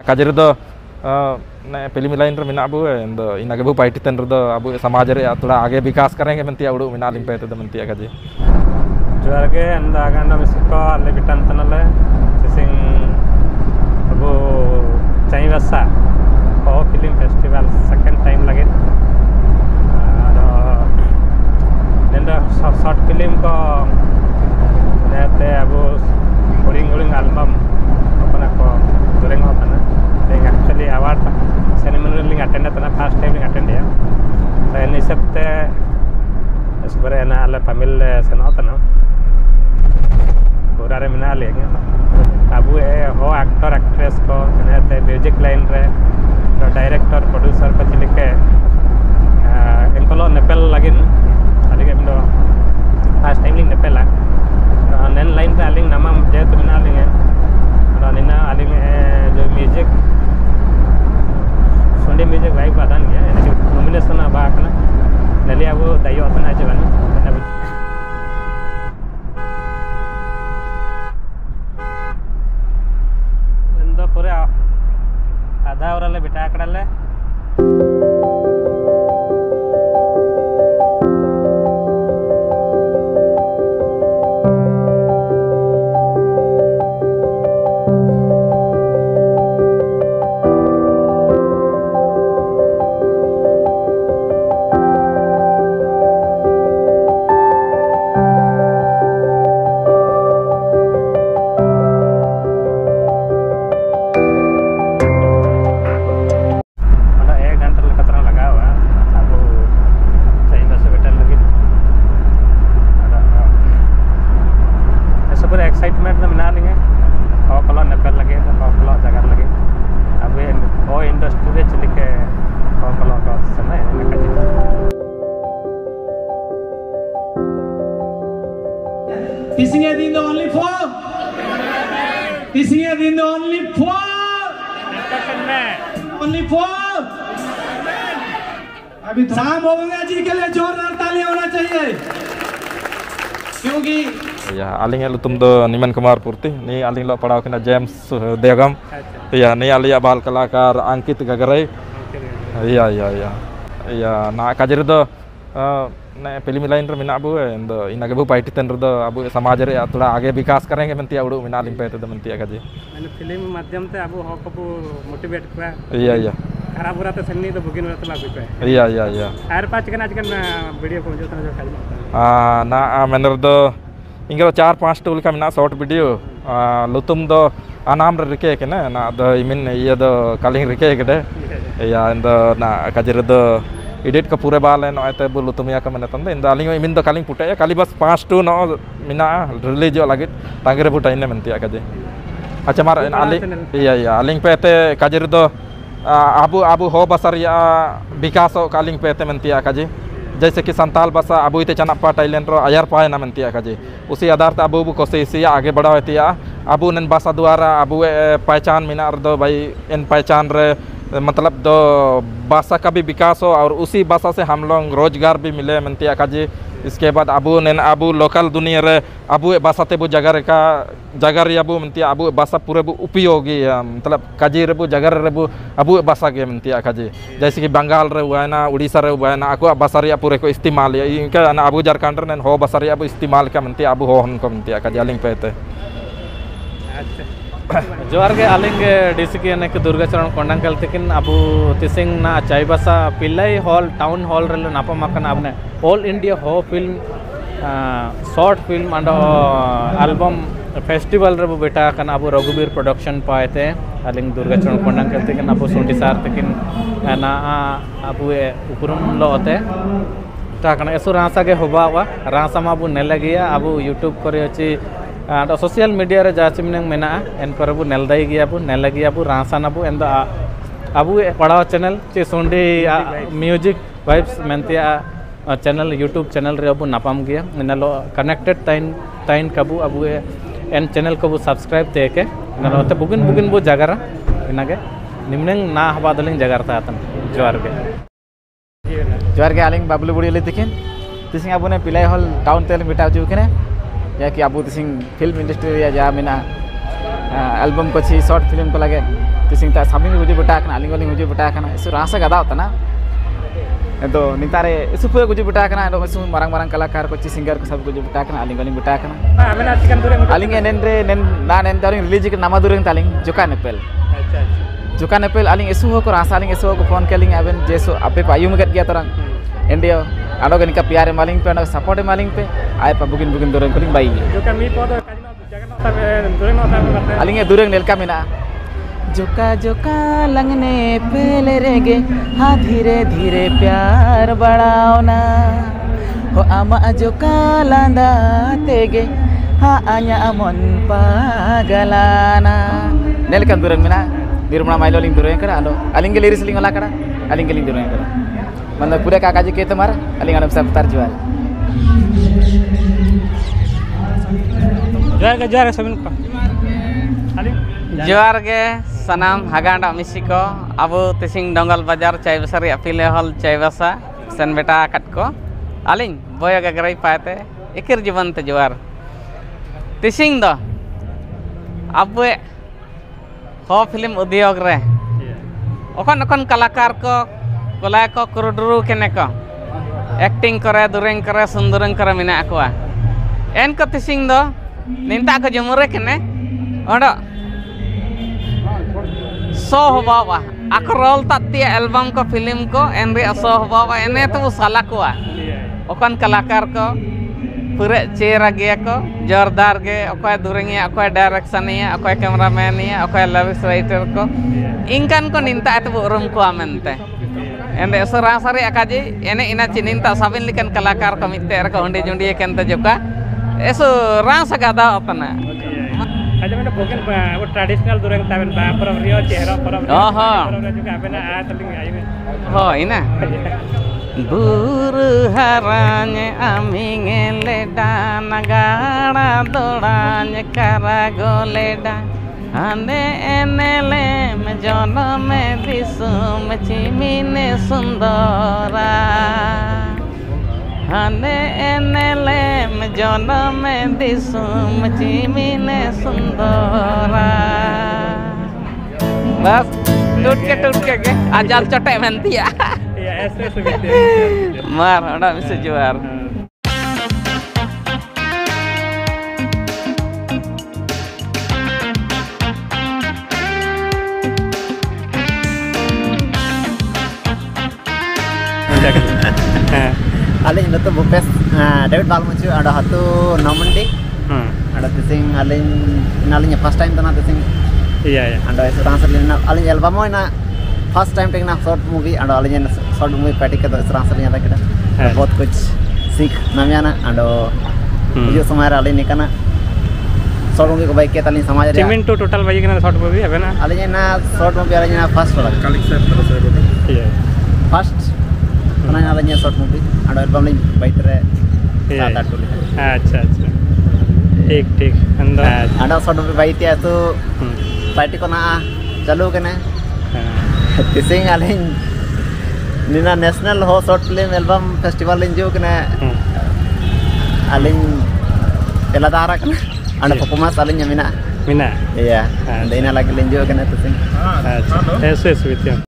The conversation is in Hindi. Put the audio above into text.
काजे रे दो फिल्म लाइन रे मिना अबू इना के बु पार्टी तन रे दो अबू समाज रे थोड़ा आगे विकास करेंगे मनती उड़ू मिना लिंग पे तो मनती काजे जोर के अंदा आगंडा मिसको अल्ले बिटन तनले तिसिंग अबू चाई वसा ओ फिल्म फेस्टिवल सेकंड टाइम लगे नेंदा शॉर्ट फिल्म को नेते अबू गुड़िंग एल्बम अपना को दुरेंग होता ना एक्चुअली अवार्ड सेरेमनी लिंग अटेंड तना फर्स्ट टाइम लिंग अटेंड या तो इन सबते इसबरे ना अल्ले फैमिली से ना तना पूरा रे मिना लेंगे अबू हो एक्टर एक्ट्रेस को नेते म्यूजिक लाइन रे डायरेक्टर प्रोड्यूसर को चिलिके इनको लो नेपेल लगिन अलिगे मिनो फर्स्ट टाइम लिंग नेपेला नेन लाइन पे अलिंग नामा जे तो मिना लेंगे और निना अलिंग जो म्यूजिक सुंडी म्यूजिक वाइब आदान गया नॉमिनेशन बा कना नली अबू दायो अपना जवान इंदो पूरे आधा ओरले बिटा आकड़ले एक्साइटमेंट में मिना लेंगे और कलो नेपेल लगे और कलो जगह लगे अब वो इंडस्ट्री रे चली के और कलो का समय Kissing in the only four. Kissing in the only four. Only four. अभी शाम हो गया जी के लिए जोरदार ताली होना चाहिए क्योंकि या आलिंग तुम दो निमन कुमार पूर्ति नी आलिंग लो पढ़ाओ किना जेम्स देगम या नी आलिया बाल कलाकार अंकित गगरे या ना काजे रे दो ने फिल्म लाइन रे मिना अबू इना के बु पार्टी तन रे दो अबू समाज रे थोड़ा आगे विकास करेंगे मनती उड़ू मिना लिंग पे तो मनती काजे मैंने फिल्म माध्यम से अबू हो को मोटिवेट हुआ या खराब बुरा तो सन्नी तो बुगिन रे तला पे या हर पांच कना चिकन वीडियो को जो तना जो खाली ना मैंने दो इंगे 4-5 टूल का मिना शॉर्ट वीडियो लुतुम दो अनाम रिके के ना दो इमिन ये दो कालिंग रिके के या इंदो ना काजे रे दो एडिट का पूरे बाल है नॉइते बु लुतुम या का मने तंदे इंदो आलिंग इमिन दो कालिंग पुटे काली बस 5 टू नो मिना रिलीज जो लगे तांगे रे पुटाइन ने मनती काजे अच्छा मार या आलिंग पे ते काजे रे दो आबू हो बसर या विकास कालिंग पे ते मनती काजे जैसे कि संताल भाषा अबू इते चनपा टाइलेंट रो अयर पाए ना मनती काजे उसी आधार ते अबू कोशिश आगे बढ़ाओ तिया अबू नन भाषा द्वारा अबू पहचान मिना दो भाई इन पहचान रे मतलब दो भाषा का भी विकास हो और उसी भाषा से हम लोग रोजगार भी मिले मनती काजे इसके बाद अबू नन अबू लोकल दुनिया रे अबू भाषा ते बु जगह रे अबू मनती अबू भाषा पूरे बु उपयोगी मतलब काजे रे बु जगह रे बु अबू भाषा के मनती काजे जैसे कि बंगाल रे हुआ है ना उड़ीसा रे हुआ है ना आको भाषा रे पूरे को इस्तेमाल इनका ना अबू झारखंड रे हो भाषा रे अबू इस्तेमाल का मनती अबू हो उनको मनती काजे अलिंग पे ते जोर के आलिंग डीसी के ने दुर्गाचरण कोंडांकल तकिन अबू तिसिंग ना Chaibasa Pillai hall town hall रे नापमाकन आपने all India Ho film short film and album festival रे बेटा कन अबू रघुबीर प्रोडक्शन पाएते आलिंग दुर्गाचरण कोंडांकल तकिन अबू सुंडी सार तकिन ना अबू उपरुम लो होते ताकन एसु रासा के होबावा रासा मा अबू नेला गया अबू यूट्यूब करे अछि सोशल मीडिया रे जाचिमिनंग मेना एन पर अबू नेलदाई गया अबू नेला गया अबू रासान अबू एंदा अबू पढ़ाओ चैनल चे सुंडी म्यूजिक वाइब्स मेंतिया चैनल यूट्यूब चैनल रे अबू नापाम गया इनलो कनेक्टेड ताइन कबू अबू एन चैनल को सब्सक्राइब तेके नलोते बुगिन बु जगरा इनागे निमनंग ना हबादलिंग जगरता आतन जोर के आलिंग बाबलू बुड़ी लेतिकिन तिसिंग अबू ने पिलाई हॉल टाउन तेल मिटाव जु केने या कि अबू तिसिंग फिल्म इंडस्ट्री या जा मिना एल्बम को छी शॉर्ट फिल्म को लगे tising ta sabing guju beta kana aling aling guju beta kana isu rasa gada tana itu nintare isu pue guju beta kana do isu marang-marang kalakar ko singer ko sab guju beta kana aling beta kana abena chicken dureng aling enendre nen na nen taring release ke nama dureng taling joka nepel acha joka nepel aling isu ko rasa aling isu ko phone keling aben jeso ape payum gat gya tarang endio ado genika piare maling pe ado support maling pe ay pa bugin dureng kuling bai joka mi podo kajino jaga no tabe dureng no tabe aling e dureng nelka mina जोका जोका लंगने पे लेरेगे हाँ धीरे धीरे प्यार बढ़ाओ ना हो आमा जोका लांदा तेगे हाँ आnya amon pagalana nel kan durang mina dirumna mailo ling durang kada ando aling gelir seling ola kada aling geling durang kada mana pura kakaji ke temar aling ana bisa putar jual jual sabin ko aling जोहार गे सनाम हागांडा मिसिको अब तिसिंग डोंगल बाजार चाइबसा रे अपीले हॉल चाइबसा सन बेटा कटको आलिंग बोय गगराई पाते एकिर जीवन ते जोहार तिसिंग दो अब हो फिल्म उद्योग रे ओखन ओखन कलाकार को कोला को कुरुडुरु केने को एक्टिंग करे दुरेंग करे सुंदरंग करे मिना अकवा एन को तिसिंग दो निंता को जमुरे केने ओडो soh bawa aku roll tadi album ko film ko enri soh bawa ene tu salah ko okan kalakar ko pura cera ge ko jordar ge okai durengi okai direction ya okai cameraman ya okai lyrics writer ko ingkan ko ninta itu room ko amente ende sarasari akaji ene ina cininta sabin likan kalakar ko mitte ko honde jondi kenta joka eso rasa gada opana aja mana bukan वो ट्रेडिशनल दुरंग ताबन बा परम रियो चेहरा परम juga abena teling ayo हो ina buru haranya aminge leda nagara doranya karago leda ane enele me jono me disum chimine sundara ane enele me jono me disum chimine sundara bas टूट के आजाल चटे मेंती ya ऐसे सुविधे मार हड़ा मिसे जुआर Aling itu bupes David Balmucu ada satu nomendi ada tising aling first time tanah tising iya ada seorang selina aling album ina first time tengna short movie ada aling short movie pati ke seorang selina tak kita बहुत कुछ सीख namanya na ada video समार aling ni kana short movie ko baik ke aling समाज रे चिमिन टू टोटल बाई के शॉर्ट मूवी है ना aling na short movie aling na first वाला Kalik saya terus saya bodoh. iya first karena aling short movie ada album ni baik tere सात आठ टोली अच्छा अच्छा ठीक अंदर ada short movie baik dia tu party को ना चालू के ना तिसिंग आलिंग निना national Ho short film album festival लिंजो के ना आलिंग तेलादारा के ना अंडा परफॉर्मेंस आलिंग मिना मिना iya देना लगे लिंजो के ना तिसिंग अच्छा ऐसे